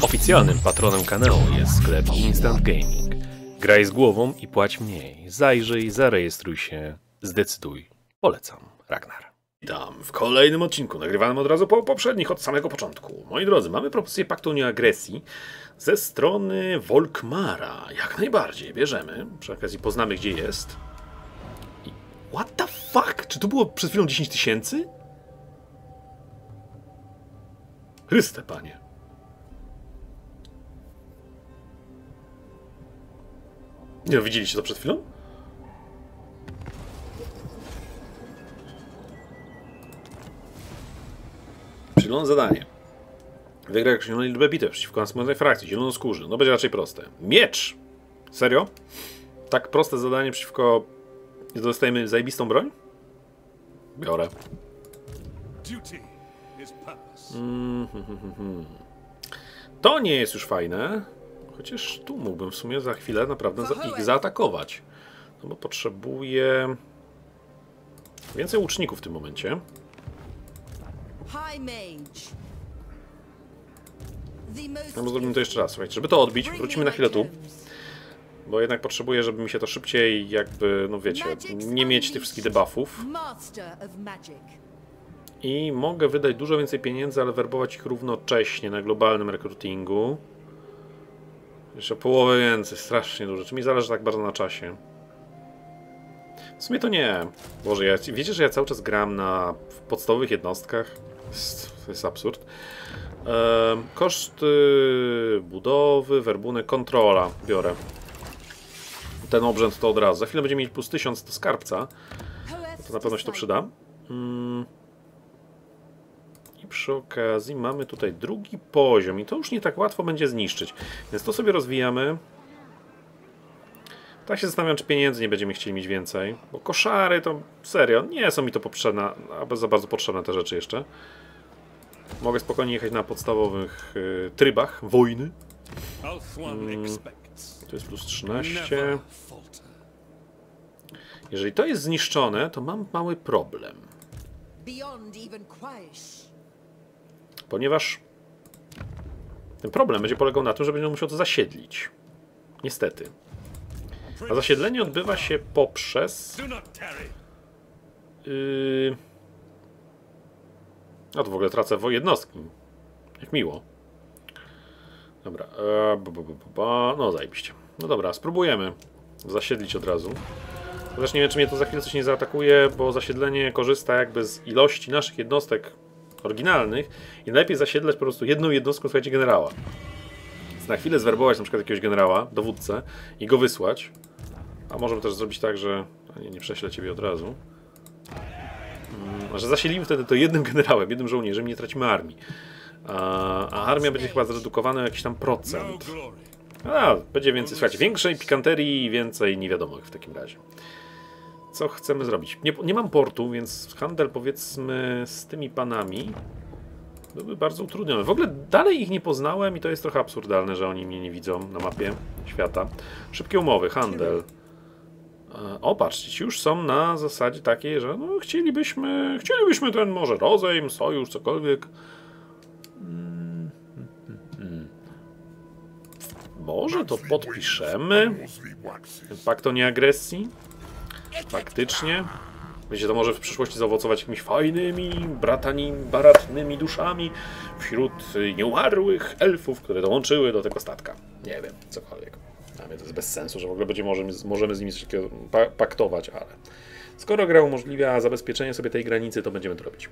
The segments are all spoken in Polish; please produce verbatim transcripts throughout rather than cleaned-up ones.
Oficjalnym patronem kanału jest sklep Instant Gaming. Graj z głową i płać mniej. Zajrzyj, zarejestruj się, zdecyduj. Polecam. Ragnar. Witam w kolejnym odcinku, nagrywanym od razu po poprzednich, od samego początku. Moi drodzy, mamy propozycję paktu o nieagresji ze strony Volkmara. Jak najbardziej, bierzemy. Przy okazji poznamy, gdzie jest. I... What the fuck? Czy to było przed chwilą dziesięć tysięcy? Chryste, panie. Nie no, widzieliście to przed chwilą? Zielone zadanie. Wygra określoną liczbę bitew przeciwko następnej frakcji. Zielonoskórzy. No będzie raczej proste. Miecz! Serio? Tak proste zadanie przeciwko... Dostajemy zajebistą broń? Biorę. Mm, hmm, hmm, hmm. To nie jest już fajne. Chociaż tu mógłbym w sumie za chwilę naprawdę za ich zaatakować. No bo potrzebuję... więcej łuczników w tym momencie. No bo zrobimy to jeszcze raz, słuchajcie, żeby to odbić, wrócimy na chwilę tu. Bo jednak potrzebuję, żeby mi się to szybciej jakby, no wiecie, nie mieć tych wszystkich debuffów. I mogę wydać dużo więcej pieniędzy, ale werbować ich równocześnie na globalnym rekrutingu. Jeszcze połowę więcej, strasznie dużo. Czy mi zależy tak bardzo na czasie? W sumie to nie. Boże, ja, wiecie, że ja cały czas gram na w podstawowych jednostkach? To jest absurd. E, koszty budowy, werbunek, kontrola. Biorę. Ten obrzęd to od razu. Za chwilę będziemy mieć plus tysiąc do skarbca. To na pewno się to przyda. Mm. I przy okazji mamy tutaj drugi poziom. I to już nie tak łatwo będzie zniszczyć. Więc to sobie rozwijamy. Tak się zastanawiam, czy pieniędzy nie będziemy chcieli mieć więcej. Bo koszary to serio, nie są mi to potrzebne, a za bardzo potrzebne te rzeczy jeszcze. Mogę spokojnie jechać na podstawowych y, trybach wojny. Mm, to jest plus trzynaście. Jeżeli to jest zniszczone, to mam mały problem. Ponieważ ten problem będzie polegał na tym, że będę musiał to zasiedlić. Niestety. A zasiedlenie odbywa się poprzez... Yy... A to w ogóle tracę jednostki. Jak miło. Dobra. E, ba, ba, ba, ba. No zajebiście. No dobra, spróbujemy zasiedlić od razu. Chociaż nie wiem, czy mnie to za chwilę coś nie zaatakuje, bo zasiedlenie korzysta jakby z ilości naszych jednostek oryginalnych i najlepiej zasiedlać po prostu jedną jednostką, słuchajcie, generała. Więc na chwilę zwerbować na przykład jakiegoś generała, dowódcę i go wysłać. A możemy też zrobić tak, że... A nie, nie prześlę ciebie od razu. Hmm, że zasielimy wtedy to jednym generałem, jednym żołnierzem i nie tracimy armii. A, a armia będzie chyba zredukowana o jakiś tam procent. A, będzie więcej, słuchajcie, większej pikanterii i więcej niewiadomych w takim razie. Co chcemy zrobić? Nie, nie mam portu, więc handel, powiedzmy, z tymi panami byłby bardzo utrudniony. W ogóle dalej ich nie poznałem i to jest trochę absurdalne, że oni mnie nie widzą na mapie świata. Szybkie umowy, handel. O, patrzcie, ci już są na zasadzie takiej, że no, chcielibyśmy, chcielibyśmy ten może rozejm, sojusz, cokolwiek. Hmm, hmm, hmm. Może to podpiszemy? Ten pakt o nieagresji? Faktycznie. Wiecie, to może w przyszłości zaowocować jakimiś fajnymi, bratani, baratnymi duszami wśród nieumarłych elfów, które dołączyły do tego statka. Nie wiem, cokolwiek. Dla mnie to jest bez sensu, że w ogóle będzie możemy, możemy z nimi coś takiego paktować, ale skoro gra umożliwia zabezpieczenie sobie tej granicy, to będziemy to robić.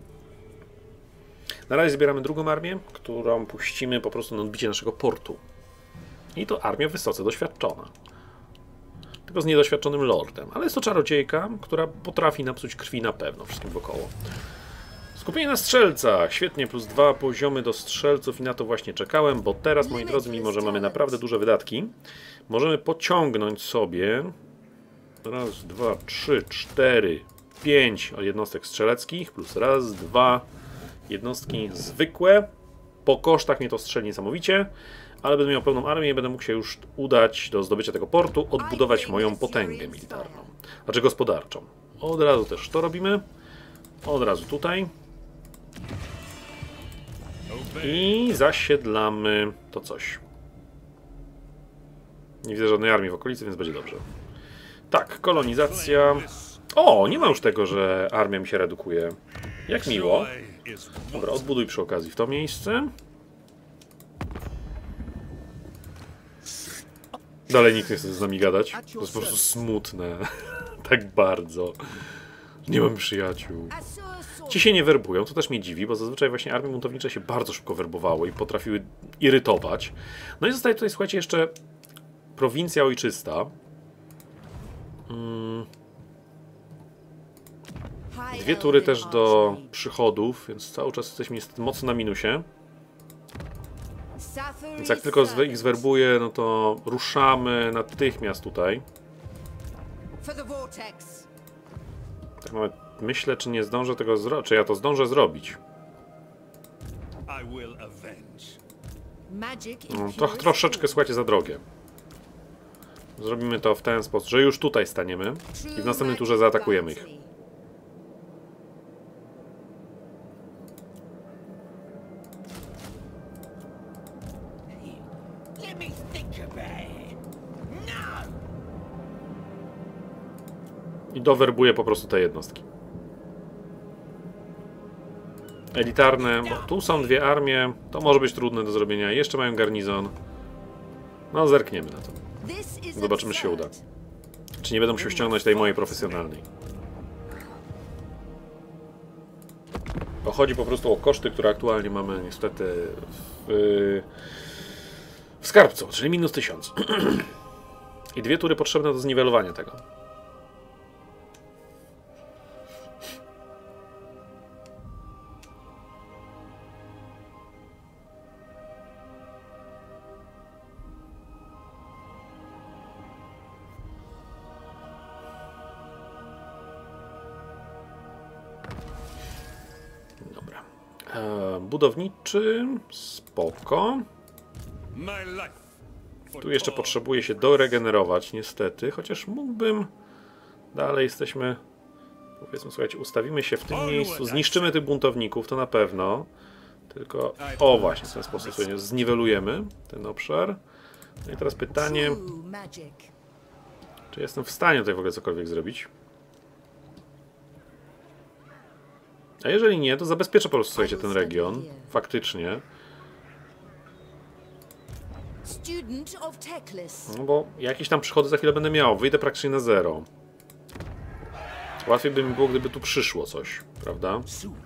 Na razie zbieramy drugą armię, którą puścimy po prostu na odbicie naszego portu. I to armia wysoce doświadczona. Tylko z niedoświadczonym lordem. Ale jest to czarodziejka, która potrafi napsuć krwi na pewno wszystkim wokoło. Skupienie na strzelcach. Świetnie, plus dwa poziomy do strzelców i na to właśnie czekałem, bo teraz, moi drodzy, mimo że mamy naprawdę duże wydatki, możemy pociągnąć sobie raz, dwa, trzy, cztery, pięć jednostek strzeleckich, plus raz, dwa jednostki zwykłe. Po kosztach mnie to strzeli niesamowicie, ale będę miał pełną armię i będę mógł się już udać do zdobycia tego portu, odbudować moją potęgę militarną, znaczy gospodarczą. Od razu też to robimy. Od razu tutaj. I zasiedlamy to coś. Nie widzę żadnej armii w okolicy, więc będzie dobrze. Tak, kolonizacja. O, nie ma już tego, że armia mi się redukuje. Jak miło. Dobra, odbuduj przy okazji w to miejsce. Dalej nikt nie chce z nami gadać. To jest po prostu smutne. Tak bardzo. Nie mam przyjaciół. Ci się nie werbują, to też mnie dziwi, bo zazwyczaj właśnie armie buntownicze się bardzo szybko werbowały i potrafiły irytować. No i zostaje tutaj, słuchajcie, jeszcze prowincja ojczysta. Hmm. Dwie tury też do przychodów, więc cały czas jesteśmy niestety mocno na minusie. Więc jak tylko ich zwerbuję, no to ruszamy natychmiast tutaj. Tak mamy, myślę, czy nie zdążę tego zrobić, czy ja to zdążę zrobić. No, to troszeczkę, słuchajcie, za drogie. Zrobimy to w ten sposób, że już tutaj staniemy i w następnym turze zaatakujemy ich. I dowerbuję po prostu te jednostki. Elitarne, bo tu są dwie armie, to może być trudne do zrobienia. Jeszcze mają garnizon. No, zerkniemy na to. Zobaczymy, czy się uda. Czy nie będę musiał ściągnąć tej mojej profesjonalnej. Bo chodzi po prostu o koszty, które aktualnie mamy niestety w, w skarbcu, czyli minus tysiąc. I dwie tury potrzebne do zniwelowania tego. Budowniczy, spoko. Tu jeszcze potrzebuję się doregenerować, niestety, chociaż mógłbym. Dalej jesteśmy, powiedzmy, słuchajcie, ustawimy się w tym miejscu, zniszczymy tych buntowników, to na pewno. Tylko, o właśnie, w ten sposób sobie zniwelujemy ten obszar. No i teraz pytanie, czy jestem w stanie tutaj w ogóle cokolwiek zrobić? A jeżeli nie, to zabezpieczę po prostu, słuchajcie, ten region. Faktycznie. No bo jakieś tam przychody za chwilę będę miał. Wyjdę praktycznie na zero. Łatwiej by mi było, gdyby tu przyszło coś, prawda?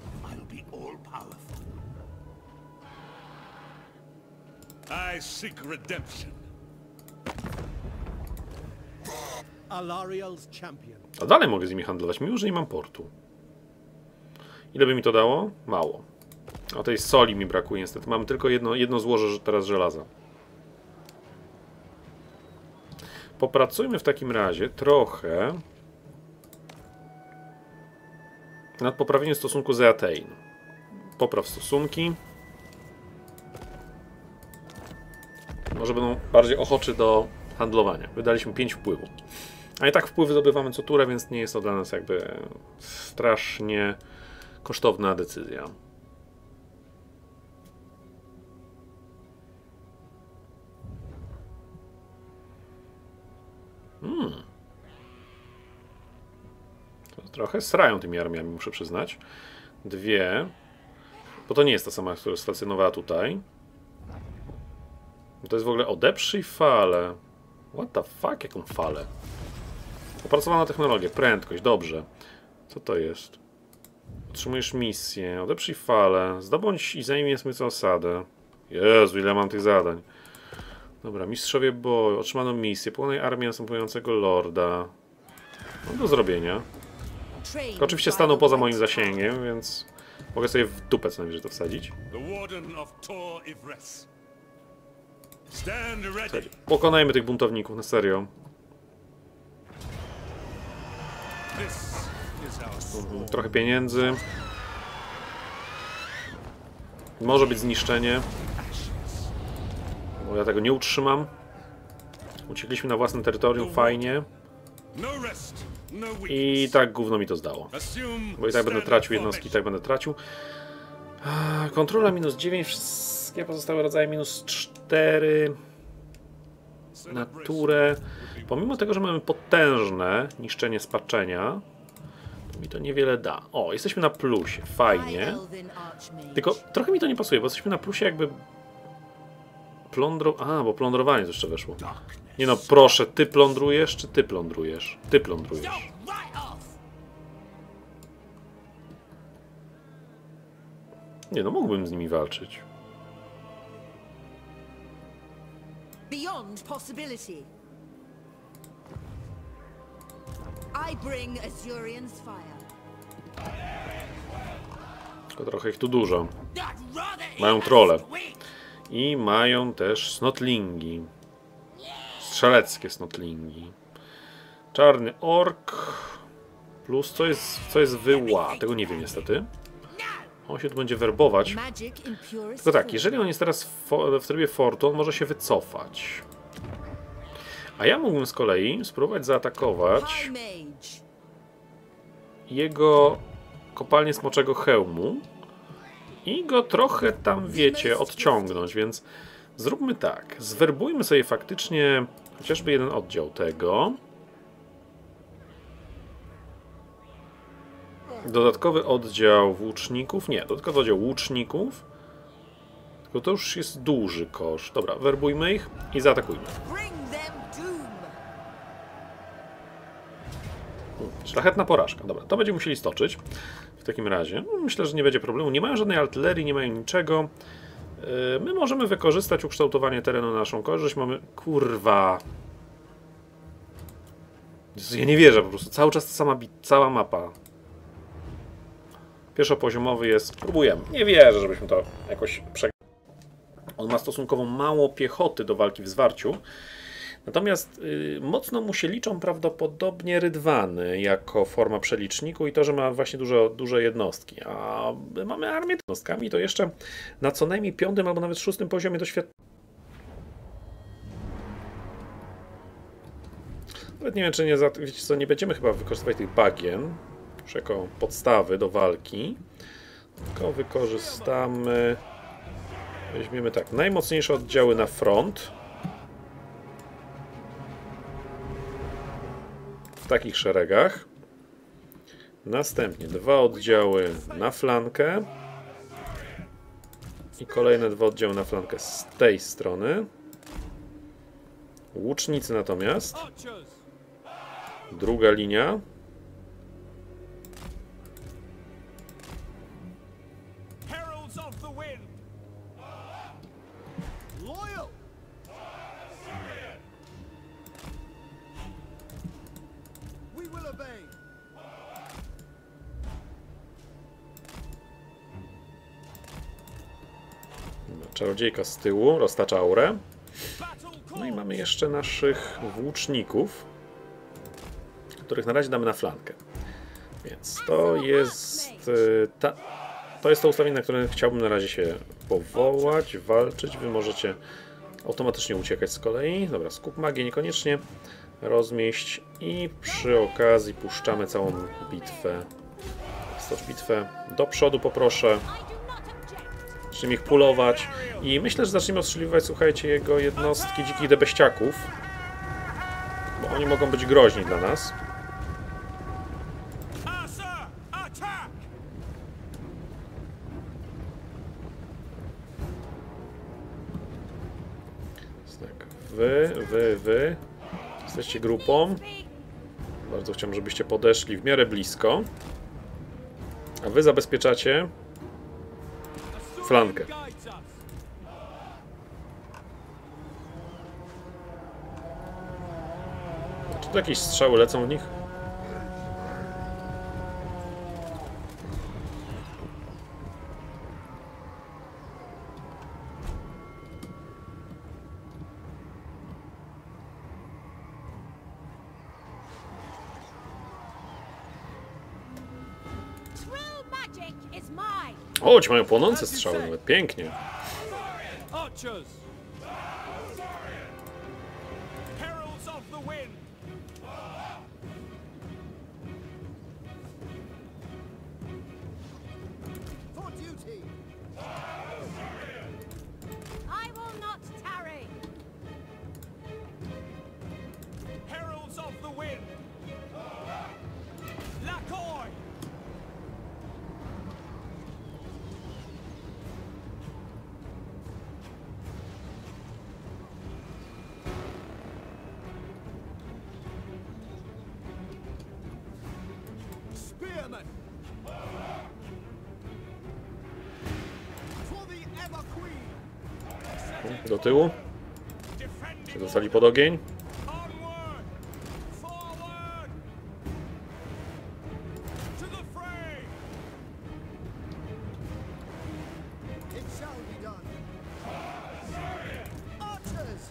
A dalej mogę z nimi handlować, mimo że nie mam portu. Ile by mi to dało? Mało. O tej soli mi brakuje niestety. Mam tylko jedno, jedno złoże teraz żelaza. Popracujmy w takim razie trochę nad poprawieniem stosunku z Atein. Popraw stosunki. Może będą bardziej ochoczy do handlowania. Wydaliśmy pięć wpływów. A i tak wpływy zdobywamy co turę, więc nie jest to dla nas jakby strasznie kosztowna decyzja. Hmm. To trochę srają tymi armiami, muszę przyznać. Dwie. Bo to nie jest ta sama, która stacjonowała tutaj. To jest w ogóle odeprzyj falę. What the fuck? Jaką falę? Opracowana technologia, prędkość, dobrze. Co to jest? Otrzymujesz misję, odeprzyj falę, zdobądź i zajmij sobie osadę. Jezu, ile mam tych zadań. Dobra, mistrzowie boju, otrzymano misję, pokonaj armię następującego lorda. No do zrobienia. Oczywiście staną poza moim zasięgiem, więc mogę sobie w dupę co najwyżej to wsadzić. Słuchajcie, pokonajmy tych buntowników, na serio. Mhm, trochę pieniędzy. Może być zniszczenie. Bo ja tego nie utrzymam. Uciekliśmy na własne terytorium, fajnie. I tak gówno mi to zdało. Bo i tak będę tracił jednostki, i tak będę tracił. Kontrola minus dziewięć, wszystkie pozostałe rodzaje minus cztery. Naturę. Pomimo tego, że mamy potężne niszczenie spaczenia, to mi to niewiele da. O, jesteśmy na plusie, fajnie. Tylko trochę mi to nie pasuje, bo jesteśmy na plusie jakby... Plądro... A, bo plądrowanie to jeszcze weszło. Nie no, proszę, ty plądrujesz, czy ty plądrujesz? Ty plądrujesz. Nie no, mógłbym z nimi walczyć. Beyond possibility. I bring Azurian's fire. Tylko trochę ich tu dużo. Mają trolle. I mają też snotlingi. Strzeleckie snotlingi. Czarny ork. Plus co jest, co jest wyła? Tego nie wiem niestety. On się tu będzie werbować. Tylko tak, jeżeli on jest teraz w, w trybie fortu, on może się wycofać. A ja mógłbym z kolei spróbować zaatakować jego kopalnię Smoczego Hełmu i go trochę tam, wiecie, odciągnąć, więc zróbmy tak. Zwerbujmy sobie faktycznie chociażby jeden oddział tego. Dodatkowy oddział włóczników. Nie, dodatkowy oddział łuczników. Tylko to już jest duży koszt. Dobra, werbujmy ich i zaatakujmy. Szlachetna porażka. Dobra, to będziemy musieli stoczyć. W takim razie myślę, że nie będzie problemu. Nie mają żadnej artylerii, nie mają niczego. My możemy wykorzystać ukształtowanie terenu na naszą korzyść. Mamy... Kurwa... Ja nie wierzę po prostu. Cały czas ta sama bit, cała mapa. Pierwszopoziomowy jest... Próbujemy. Nie wierzę, żebyśmy to jakoś przegrali. On ma stosunkowo mało piechoty do walki w zwarciu. Natomiast yy, mocno mu się liczą prawdopodobnie rydwany jako forma przeliczniku i to, że ma właśnie dużo, duże jednostki. A my mamy armię jednostkami, to jeszcze na co najmniej piątym albo nawet szóstym poziomie doświadczenia. Nawet nie wiem, czy nie, wiecie co, nie będziemy chyba wykorzystywać tych bagien już jako podstawy do walki. Tylko wykorzystamy... Weźmiemy tak, najmocniejsze oddziały na front. W takich szeregach. Następnie dwa oddziały na flankę. I kolejne dwa oddziały na flankę z tej strony. Łucznicy natomiast. Druga linia. Czarodziejka z tyłu roztacza aurę. No i mamy jeszcze naszych włóczników, których na razie damy na flankę. Więc to jest ta, to jest to ustawienie, na które chciałbym na razie się powołać, walczyć. Wy możecie automatycznie uciekać z kolei. Dobra, skup magię niekoniecznie. Rozmieść i przy okazji puszczamy całą bitwę. Stocz bitwę. Do przodu poproszę. Zaczniemy ich pulować i myślę, że zaczniemy ostrzeliwać, słuchajcie, jego jednostki dzikich debeściaków, bo oni mogą być groźni dla nas. Tak, wy, wy, wy jesteście grupą. Bardzo chciałbym, żebyście podeszli w miarę blisko, a wy zabezpieczacie flankę. Czy tu jakieś strzały lecą w nich? O, ci mają płonące strzały nawet, pięknie. I will not tarry. Heralds of the wind. Lakoi. Spearman. For the Ever Queen. Do tyłu. Czy zostali pod ogień? Onward. Forward. To the fray. It shall be done. Archers!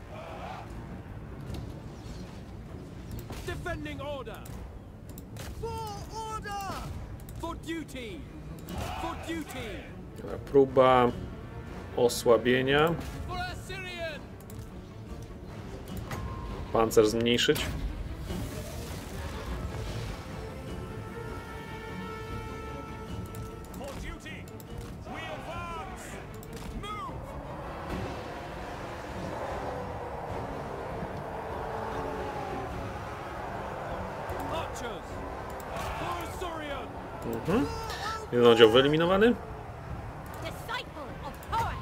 Defending order. For order! For duty. For duty. Próba osłabienia. For Assyrian. Pancerz zmniejszyć. For duty. We advance. Move. Archers. For Assyrian. Jeden oddział wyeliminowany. Disciple of Horus.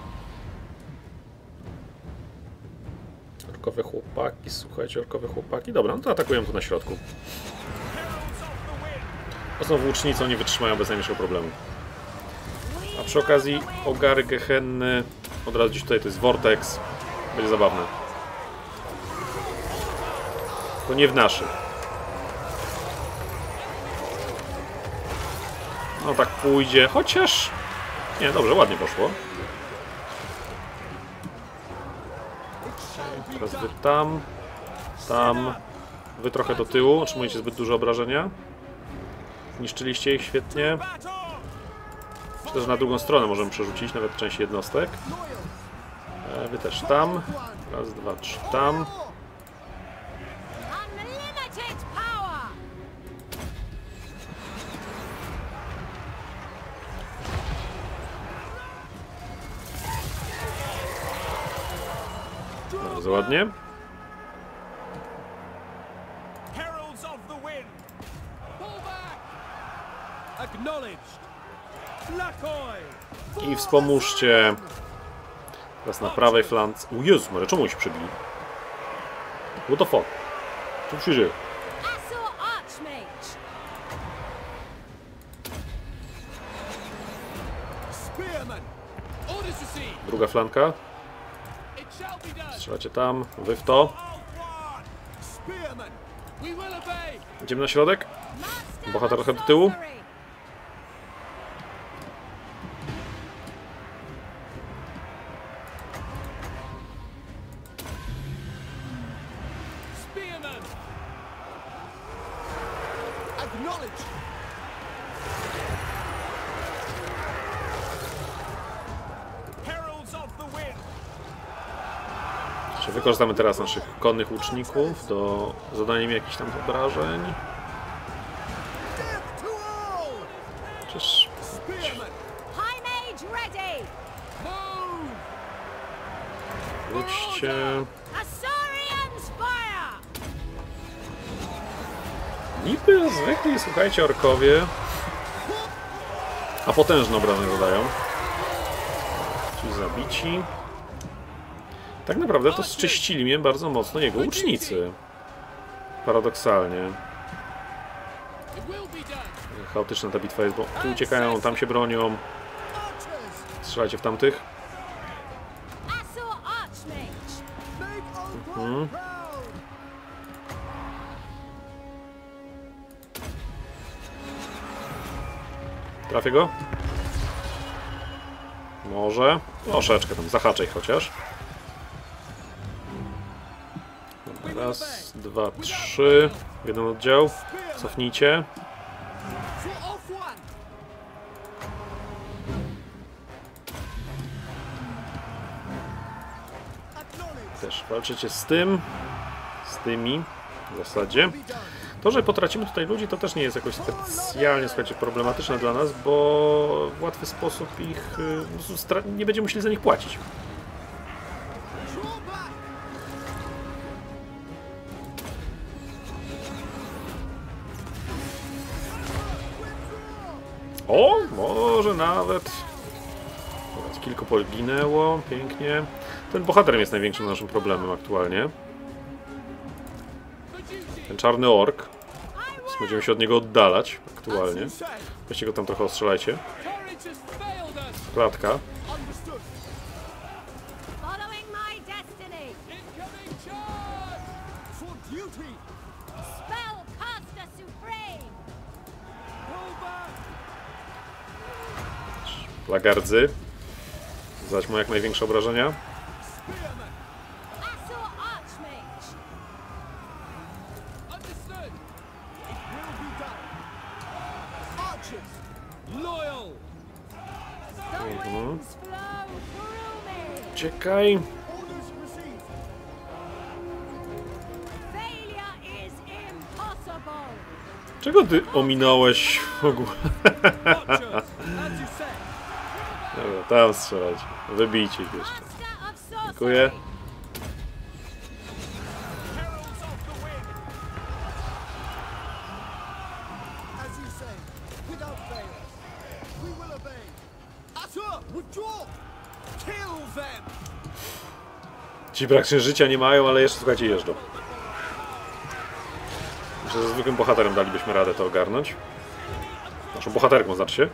Orkowe chłopaki, słuchajcie, orkowe chłopaki. Dobra, no to atakują tu na środku. Heralds of the wind. To są włócznicy, oni wytrzymają bez najmniejszego problemu. A przy okazji ogary gehenny. Od razu gdzieś tutaj to jest Vortex. Będzie zabawne. To nie w naszych. No tak pójdzie, chociaż... Nie, dobrze, ładnie poszło. Teraz wy tam, tam. Wy trochę do tyłu, otrzymujecie zbyt dużo obrażenia. Zniszczyliście ich świetnie. Battle. Myślę, że na drugą stronę możemy przerzucić nawet część jednostek. E, Wy też tam. Raz, dwa, trzy, tam. Unlimited power. Bardzo ładnie. Heralds of the wind. Pull back. Acknowledged. Lakoi. I wspomóżcie. Teraz na prawej flance. O Jezu, może czemu się przebili? What the fuck? Co się dzieje? Assur Archmage. Spearman. Orders received. Druga flanka. It shall be done. Strzelacie tam, wy w to. Spearman. We will obey. Idziemy na środek. Master Bohater of trochę do tyłu. sorcery. Spearman. Acknowledge! Heralds of the wind. Czy wykorzystamy teraz naszych konnych łuczników do zadania im jakichś tam obrażeń? Death to all! Czyż... Spearman. High Mage ready. Move. Wróćcie... Assyrians fire. Niby zwykli, słuchajcie, orkowie. A potężne obrażenia zadają. Ci zabici. Tak naprawdę to zczyścili mnie bardzo mocno jego łucznicy. Paradoksalnie. It will be done. Chaotyczna ta bitwa jest, bo tu uciekają, tam się bronią. Archers! Strzelajcie w tamtych. Assur Archmage. Make our God proud! Trafię go? Może. Troszeczkę tam, zahaczę ich chociaż. Dobra, raz, dwa, trzy. Jeden oddział. Cofnijcie. For off one! Acknowledge! Też walczycie z tym. Z tymi. W zasadzie. Be done. To, że potracimy tutaj ludzi, to też nie jest jakoś specjalnie, słuchajcie, problematyczne dla nas, bo w łatwy sposób ich y, nie będziemy musieli za nich płacić. Draw back. O, może nawet. Zobacz, kilku poginęło, pięknie. Ten bohater jest największym naszym problemem aktualnie. Ten czarny ork. Będziemy się od niego oddalać aktualnie. Weźcie go tam trochę ostrzelajcie. Klatka. Understood. Following my destiny. For duty. Spellcaster supreme. Pull back. Lagardzy. Zadać mu jak największe obrażenia. Spearman. Assault Archmage. Understood. Will be done. Archers. Loyal. The winds flow through me. Czekaj. Orders received. Failure is impossible. Czego ty ominąłeś w ogóle? Archers. As you say. Dobra, tam strzelać. Wybijcie ich jeszcze. Master of sorcery. Dziękuję. Heralds of the wind. As you say. Without fail. We will obey. Asur, withdraw. Kill them. Ci praktycznie życia nie mają, ale jeszcze, słuchajcie, jeżdżą. Myślę, że ze zwykłym bohaterem dalibyśmy radę to ogarnąć. Naszą bohaterką, znaczy się.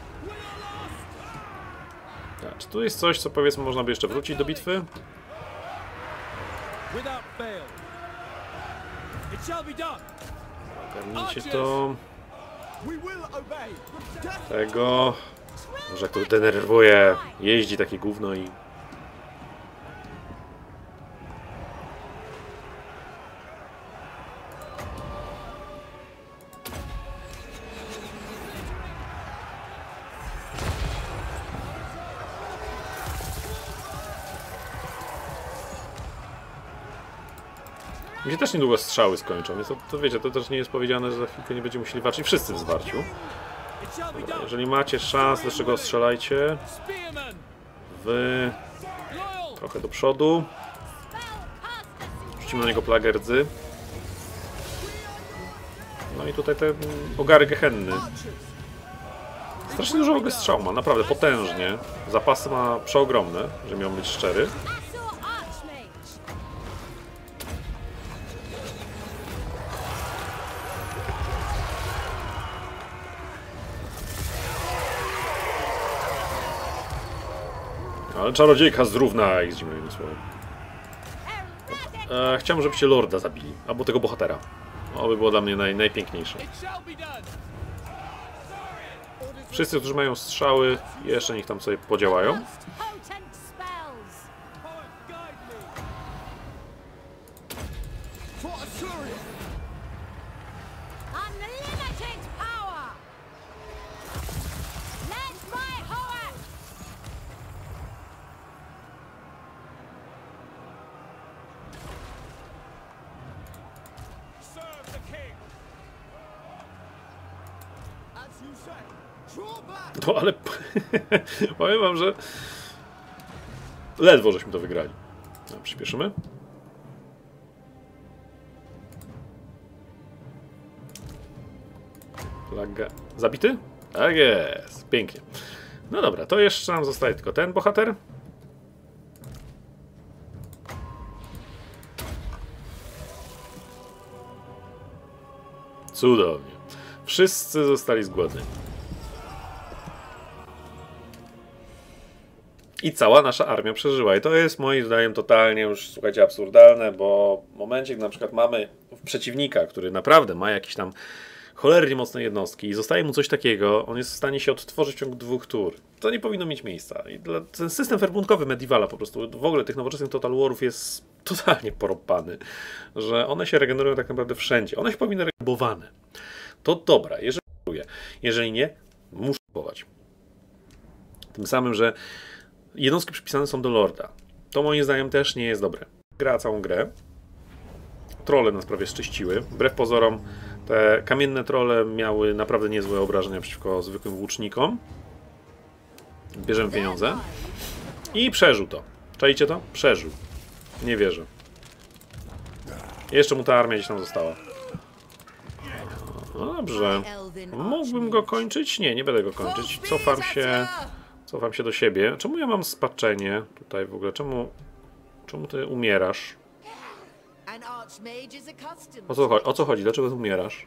Tak, czy tu jest coś, co powiedzmy można by jeszcze wrócić do bitwy? Without fail. It shall be done. Ogarnijcie to. We will obey. Death. Tego. Może jak to denerwuje. Jeździ takie gówno i... Mi się też niedługo strzały skończą, więc to, to wiecie, to też nie jest powiedziane, że za chwilkę nie będziemy musieli walczyć wszyscy w zwarciu. It shall be done. Jeżeli macie szans, do czego strzelajcie. Spearman. Wy Loyal. trochę do przodu. Spellcaster supreme. Rzucimy na niego plagę rdzy. No i tutaj te mm, ogary gehenny. Strasznie dużo w ogóle strzał ma, naprawdę potężnie. Zapasy ma przeogromne, że miał być szczery. Assault Archmage. Ale czarodziejka zrówna ich, zimnym słowem. Heretic. E, chciałbym, żebyście Lorda zabili, albo tego bohatera. To by było dla mnie naj, najpiękniejsze. It shall be done. Wszyscy, którzy mają strzały, jeszcze niech tam sobie podziałają. Most potent spells. Poet, guide me. For Asuria. Unlimited power. Let my horse. Serve the king. As you say. Draw back. No ale powiem wam, że ledwo żeśmy to wygrali. No, przyspieszymy. Plaga. Zabity? Tak jest. Pięknie. No dobra, to jeszcze nam zostaje tylko ten bohater. Cudownie. Wszyscy zostali zgładzeni. I cała nasza armia przeżyła. I to jest moim zdaniem totalnie już, słuchajcie, absurdalne, bo w momencie, gdy na przykład mamy przeciwnika, który naprawdę ma jakieś tam cholernie mocne jednostki i zostaje mu coś takiego, on jest w stanie się odtworzyć w ciągu dwóch tur. To nie powinno mieć miejsca. I dla, ten system werbunkowy Medievala po prostu, w ogóle tych nowoczesnych Total Warów jest totalnie porąbany, że one się regenerują tak naprawdę wszędzie. One się powinny regenerowane. To dobra, jeżeli jeżeli nie, muszę kupować. Tym samym, że jednostki przypisane są do Lorda. To moim zdaniem też nie jest dobre. Gra całą grę. Trolle nas prawie szczyściły. Wbrew pozorom Te kamienne trolle miały naprawdę niezłe obrażenia przeciwko zwykłym łucznikom. Bierzemy pieniądze. I przeżył to. Czajcie to? Przeżył. Nie wierzę. Jeszcze mu ta armia gdzieś tam została. No dobrze. Mógłbym go kończyć? Nie, nie będę go kończyć. Cofam się. Cofam się do siebie. Czemu ja mam spaczenie tutaj w ogóle? Czemu, czemu ty umierasz? O co, chodzi? o co chodzi? Dlaczego ty umierasz?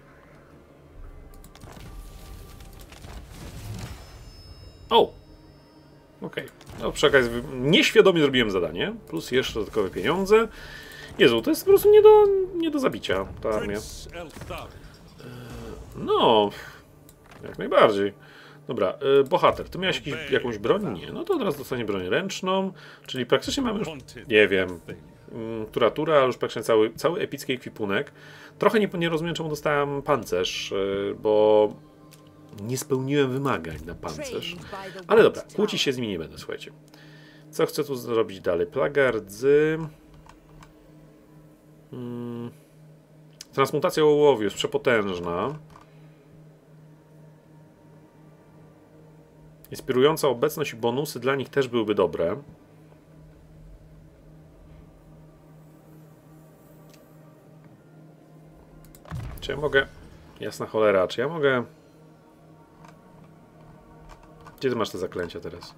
O! Okej. Okay. No przy okazji nieświadomie zrobiłem zadanie. Plus jeszcze dodatkowe pieniądze. Jezu, to jest po prostu nie do, nie do zabicia ta armia. No, jak najbardziej. Dobra, y, bohater, ty miałeś jakiś, jakąś broń? Nie, no to od razu dostanie broń ręczną, czyli praktycznie mamy już, nie wiem, y, która tura, ale już praktycznie cały, cały epicki ekwipunek. Trochę nie, nie rozumiem, czemu dostałem pancerz, y, bo nie spełniłem wymagań na pancerz. Ale dobra, kłócić się z nimi nie będę, słuchajcie. Co chcę tu zrobić dalej? Plagardzy... Hmm. Transmutacja ołowiu jest przepotężna. Inspirująca obecność i bonusy dla nich też byłyby dobre. Czy ja mogę... Jasna cholera, czy ja mogę... Gdzie ty masz te zaklęcia teraz?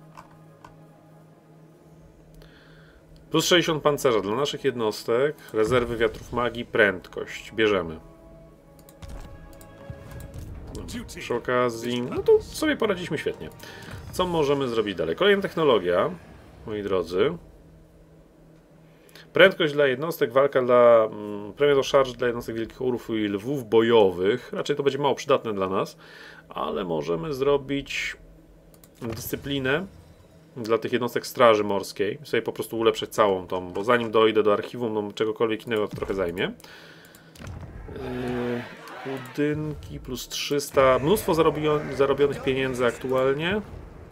Plus sześćdziesiąt pancerza dla naszych jednostek, rezerwy wiatrów magii, prędkość. Bierzemy. No, przy okazji, no to sobie poradziliśmy świetnie. Co możemy zrobić dalej? Kolejna technologia, moi drodzy. Prędkość dla jednostek, walka dla... Mm, premia do charge dla jednostek wielkich urów i lwów bojowych. Raczej to będzie mało przydatne dla nas, ale możemy zrobić dyscyplinę dla tych jednostek straży morskiej. Sobie po prostu ulepszyć całą tą, bo zanim dojdę do archiwum, no czegokolwiek innego to trochę zajmie. Yy, budynki plus trzysta. Mnóstwo zarobio- zarobionych pieniędzy aktualnie.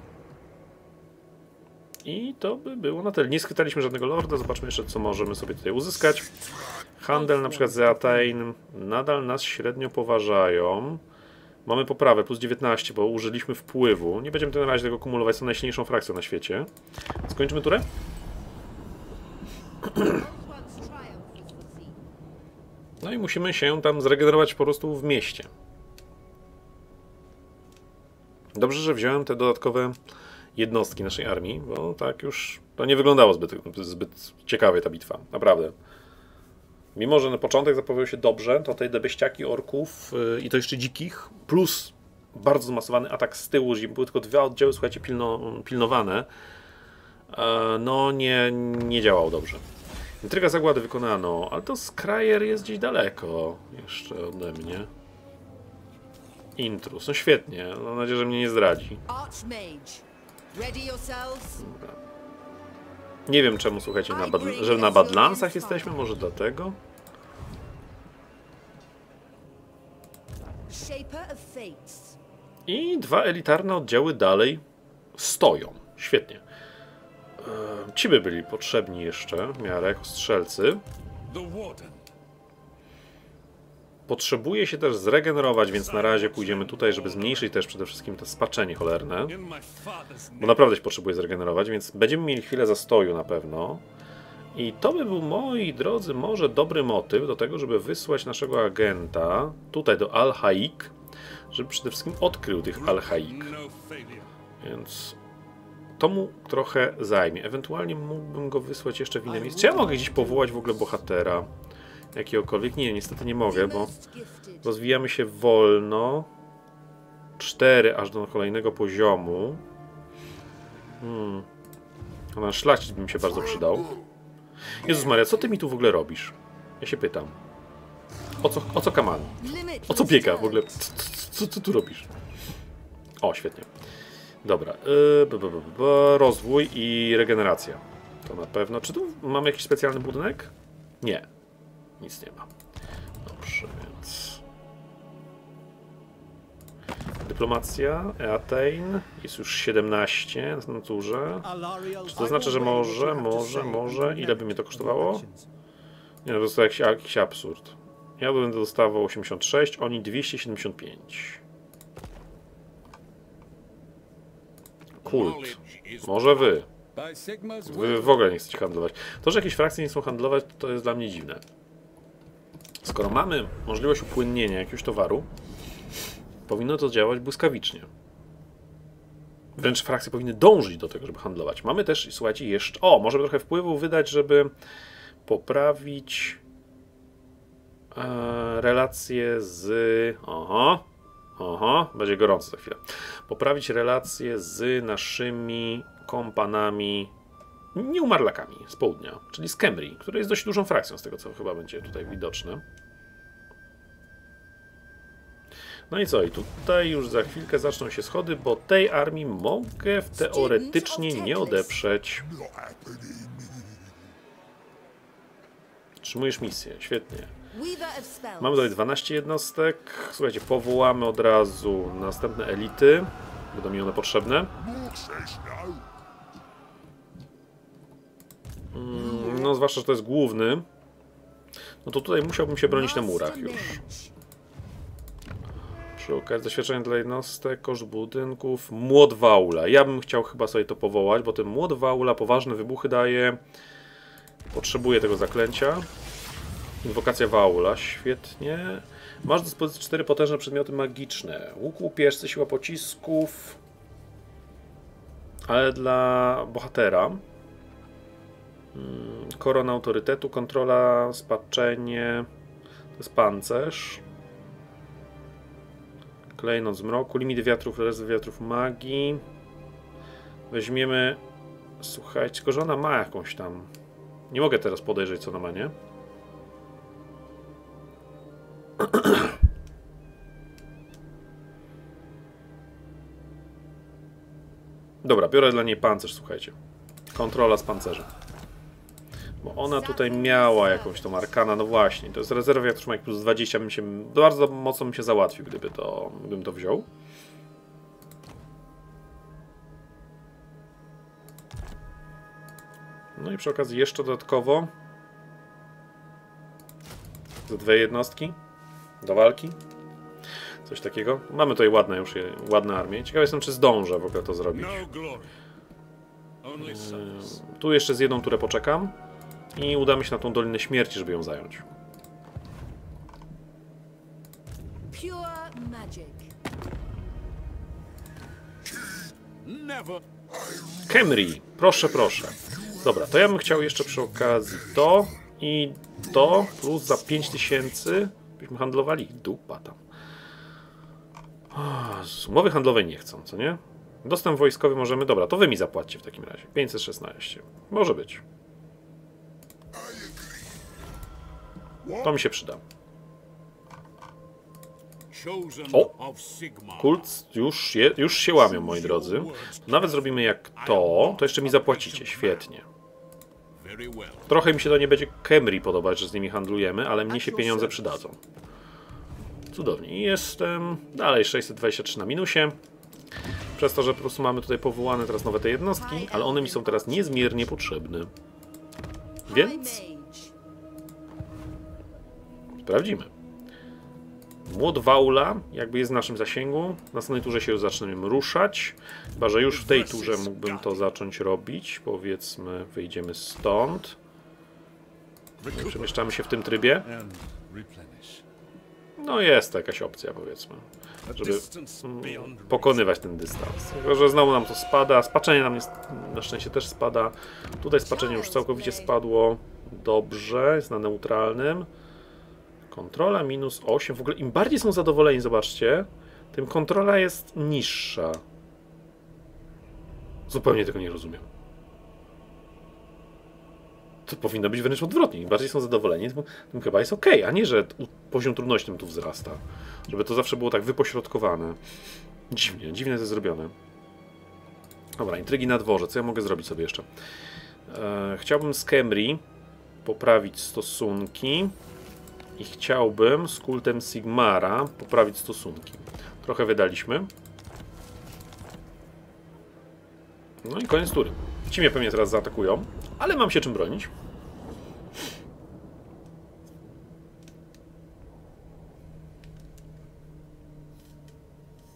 I to by było na tyle. Nie schwytaliśmy żadnego lorda. Zobaczmy jeszcze, co możemy sobie tutaj uzyskać. Handel na przykład z Atein nadal nas średnio poważają. Mamy poprawę, plus dziewiętnaście, bo użyliśmy wpływu. Nie będziemy na razie tego kumulować, są najsilniejszą frakcją na świecie. Skończymy turę? No i musimy się tam zregenerować po prostu w mieście. Dobrze, że wziąłem te dodatkowe jednostki naszej armii, bo tak już to nie wyglądało zbyt, zbyt ciekawie ta bitwa, naprawdę. Mimo że na początek zapowiedział się dobrze, to te debeściaki orków yy, i to jeszcze dzikich, plus bardzo zmasowany atak z tyłu, że były tylko dwa oddziały, słuchajcie, pilno, pilnowane, yy, no nie, nie działało dobrze. Intryga zagłady wykonano, ale to Skrajer jest gdzieś daleko jeszcze ode mnie. Intrus, no świetnie, mam nadzieję, że mnie nie zdradzi. Dobra. Nie wiem czemu, słuchajcie, na bad, że na Badlandsach jesteśmy, może dlatego? I dwa elitarne oddziały dalej stoją. Świetnie. Eee, ci by byli potrzebni jeszcze, w miarę jako strzelcy. Potrzebuje się też zregenerować, więc na razie pójdziemy tutaj, żeby zmniejszyć też przede wszystkim to spaczenie cholerne. Bo naprawdę się potrzebuje zregenerować, więc będziemy mieli chwilę zastoju na pewno. I to by był, moi drodzy, może dobry motyw do tego, żeby wysłać naszego agenta tutaj do Al-Haik, żeby przede wszystkim odkrył tych Al-Haik. Więc to mu trochę zajmie. Ewentualnie mógłbym go wysłać jeszcze w inne miejsce. Czy ja mogę gdzieś powołać w ogóle bohatera? Jakiegokolwiek? Nie, niestety nie mogę, bo rozwijamy się wolno. cztery aż do kolejnego poziomu. Hmm. Na szlachcic by mi się bardzo przydał. Jezus Maria, co ty mi tu w ogóle robisz? Ja się pytam. O co, o co kaman? O co biega w ogóle? Co, co, co, co tu robisz? O, świetnie. Dobra. Yy, b, b, b, b, rozwój i regeneracja. To na pewno. Czy tu mamy jakiś specjalny budynek? Nie. Nic nie ma. Dobrze, więc... Dyplomacja, Atein, jest już siedemnaście na naturze. Czy to znaczy, że może, może, może... Ile by mnie to kosztowało? Nie, no to jest jakiś, jakiś absurd. Ja będę dostawał osiemdziesiąt sześć, oni dwieście siedemdziesiąt pięć. Kult. Może wy. By Sigma's Wy will. w ogóle nie chcecie handlować. To, że jakieś frakcje nie chcą handlować, to jest dla mnie dziwne. Skoro mamy możliwość upłynnienia jakiegoś towaru, powinno to działać błyskawicznie. Wręcz frakcje powinny dążyć do tego, żeby handlować. Mamy też, słuchajcie, jeszcze... O, możemy trochę wpływu wydać, żeby poprawić e, relacje z... Oho, oho, będzie gorąco za chwilę. Poprawić relacje z naszymi kompanami, nieumarlakami z południa, czyli z Khemri, który jest dość dużą frakcją, z tego co chyba będzie tutaj widoczne. No i co? I tutaj już za chwilkę zaczną się schody, bo tej armii mogę teoretycznie nie odeprzeć. Trzymujesz misję, świetnie. Mamy tutaj dwanaście jednostek. Słuchajcie, powołamy od razu następne elity. Będą mi one potrzebne. No zwłaszcza, że to jest główny. No to tutaj musiałbym się bronić na murach już. Przy okazji doświadczenia dla jednostek, koszt budynków, młot Waula. Ja bym chciał chyba sobie to powołać, bo ten młot Waula poważne wybuchy daje. Potrzebuję tego zaklęcia. Inwokacja Waula, świetnie. Masz do dyspozycji cztery potężne przedmioty magiczne. Łuk łupieżcy, siła pocisków. Ale dla bohatera. Korona autorytetu, kontrola, spaczenie. To jest pancerz. Klejnot zmroku, limit wiatrów, rezerw wiatrów magii. Weźmiemy... Słuchajcie, tylko że ona ma jakąś tam... Nie mogę teraz podejrzeć, co ona ma, nie? Dobra, biorę dla niej pancerz, słuchajcie. Kontrola z pancerzem. Bo ona tutaj miała jakąś tą arkana, no właśnie, to jest rezerwa wiatrów magii plus dwadzieścia, bym się, bardzo mocno bym się załatwił, gdyby to, gdybym to wziął. No i przy okazji jeszcze dodatkowo za dwie jednostki do walki. Coś takiego. Mamy tutaj ładne już ładne armię. Ciekawy jestem, czy zdążę w ogóle to zrobić. Tu jeszcze z jedną turę poczekam i udamy się na tą Dolinę Śmierci, żeby ją zająć. Pure magic. Khemri, proszę, proszę. Dobra, to ja bym chciał jeszcze przy okazji to i to, plus za pięć tysięcy byśmy handlowali. Dupa tam. Z umowy handlowej nie chcą, co nie? Dostęp wojskowy możemy... Dobra, to wy mi zapłaćcie w takim razie. pięćset szesnaście. Może być. To mi się przyda. O! Kult już, je, już się łamią, moi drodzy. Nawet zrobimy jak to, to jeszcze mi zapłacicie. Świetnie. Trochę mi się to nie będzie Khemri podobać, że z nimi handlujemy, ale mnie się pieniądze przydadzą. Cudownie. I jestem dalej sześćset dwadzieścia trzy na minusie. Przez to, że po prostu mamy tutaj powołane teraz nowe te jednostki, ale one mi są teraz niezmiernie potrzebne. Więc sprawdzimy. Młot Waula jakby jest w naszym zasięgu. W następnej turze się już zaczniemy ruszać. Chyba że już w tej turze mógłbym to zacząć robić. Powiedzmy, wyjdziemy stąd. Przemieszczamy się w tym trybie. No jest to jakaś opcja, powiedzmy, żeby pokonywać ten dystans. Tylko że znowu nam to spada. Spaczenie nam jest, na szczęście też spada. Tutaj spaczenie już całkowicie spadło. Dobrze, jest na neutralnym. Kontrola minus osiem. W ogóle im bardziej są zadowoleni, zobaczcie, tym kontrola jest niższa. Zupełnie tego nie rozumiem. To powinno być wręcz odwrotnie. Im bardziej są zadowoleni, tym, tym chyba jest ok, a nie, że poziom trudności tu wzrasta. Żeby to zawsze było tak wypośrodkowane. Dziwnie, dziwnie to jest zrobione. Dobra, intrygi na dworze. Co ja mogę zrobić sobie jeszcze? E, chciałbym z Khemri poprawić stosunki. I chciałbym z kultem Sigmara poprawić stosunki. Trochę wydaliśmy. No i koniec tury. Ci mnie pewnie teraz zaatakują, ale mam się czym bronić.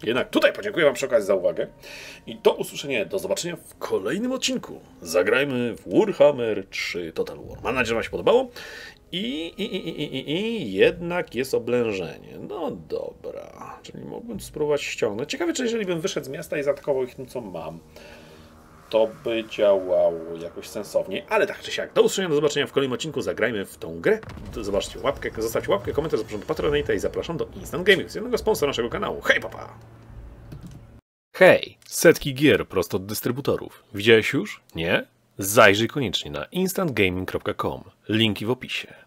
Jednak tutaj podziękuję wam przy okazji za uwagę i do usłyszenia, do zobaczenia w kolejnym odcinku. Zagrajmy w Warhammer trzy Total War. Mam nadzieję, że wam się podobało i, i, i, i, i, i jednak jest oblężenie. No dobra, czyli mógłbym spróbować ściągnąć. Ciekawe, czy jeżeli bym wyszedł z miasta i zaatakował ich tym, co mam, to by działało jakoś sensownie, ale tak czy siak. Do usłyszenia, do zobaczenia w kolejnym odcinku. Zagrajmy w tą grę. Zobaczcie łapkę, zostawcie łapkę, komentarz, zapraszam do Patronite'a i zapraszam do Instant Gaming, jednego sponsora naszego kanału. Hej, papa! Hej! Setki gier prosto od dystrybutorów. Widziałeś już? Nie? Zajrzyj koniecznie na instant gaming kropka com. Linki w opisie.